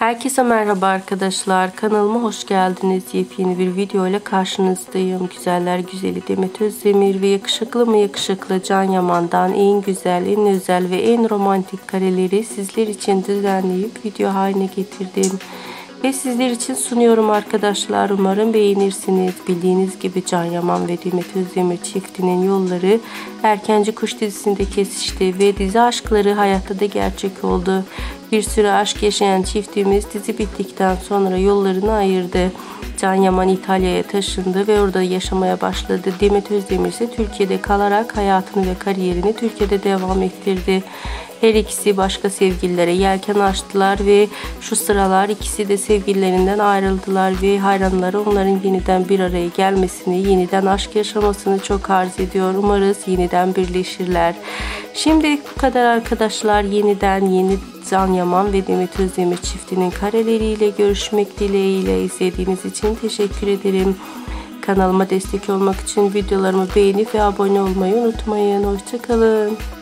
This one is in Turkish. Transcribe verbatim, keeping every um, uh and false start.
Herkese merhaba arkadaşlar. Kanalıma hoş geldiniz. Yepyeni bir video ile karşınızdayım. Güzeller güzeli Demet Özdemir ve yakışıklı mı yakışıklı Can Yaman'dan en güzel, en özel ve en romantik kareleri sizler için düzenleyip video haline getirdim. Ve sizler için sunuyorum arkadaşlar. Umarım beğenirsiniz. Bildiğiniz gibi Can Yaman ve Demet Özdemir çiftinin yolları Erkenci Kuş dizisinde kesişti ve dizi aşkları hayatta da gerçek oldu. Bir süre aşk yaşayan çiftimiz dizi bittikten sonra yollarını ayırdı. Can Yaman İtalya'ya taşındı ve orada yaşamaya başladı. Demet Özdemir ise Türkiye'de kalarak hayatını ve kariyerini Türkiye'de devam ettirdi. Her ikisi başka sevgililere yelken açtılar ve şu sıralar ikisi de sevgililerinden ayrıldılar ve hayranları onların yeniden bir araya gelmesini, yeniden aşk yaşamasını çok arzu ediyor. Umarız yeniden birleşirler. Şimdilik bu kadar arkadaşlar. Yeniden yeni Can Yaman ve Demet Özdemir çiftinin kareleriyle görüşmek dileğiyle. İzlediğiniz için teşekkür ederim. Kanalıma destek olmak için videolarımı beğenip ve abone olmayı unutmayın. Hoşça kalın.